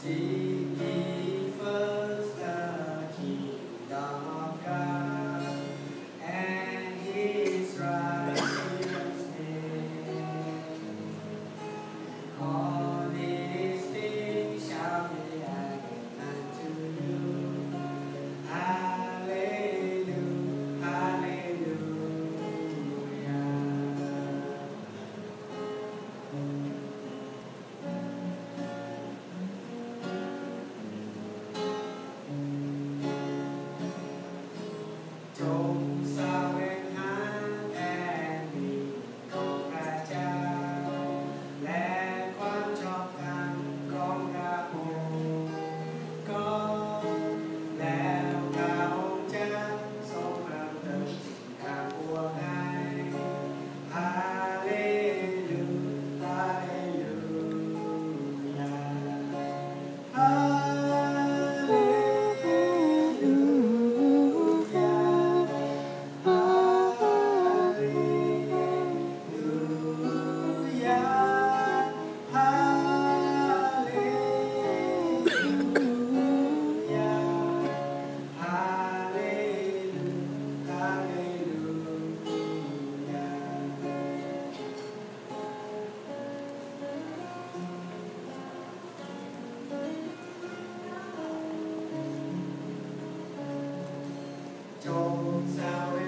Seek ye first the kingdom of God and His righteousness. All these things shall be added unto you. Hallelujah, hallelujah. Jงแสวงหาแผ่นดินของพระเจ้าและความชอบธรรมของพระองค์ก่อนแล้วพระองค์จะทรงประเสริฐข้าพวกให้ฮาเลลูยาฮาเลลูยาฮาเลลูยา จงแสว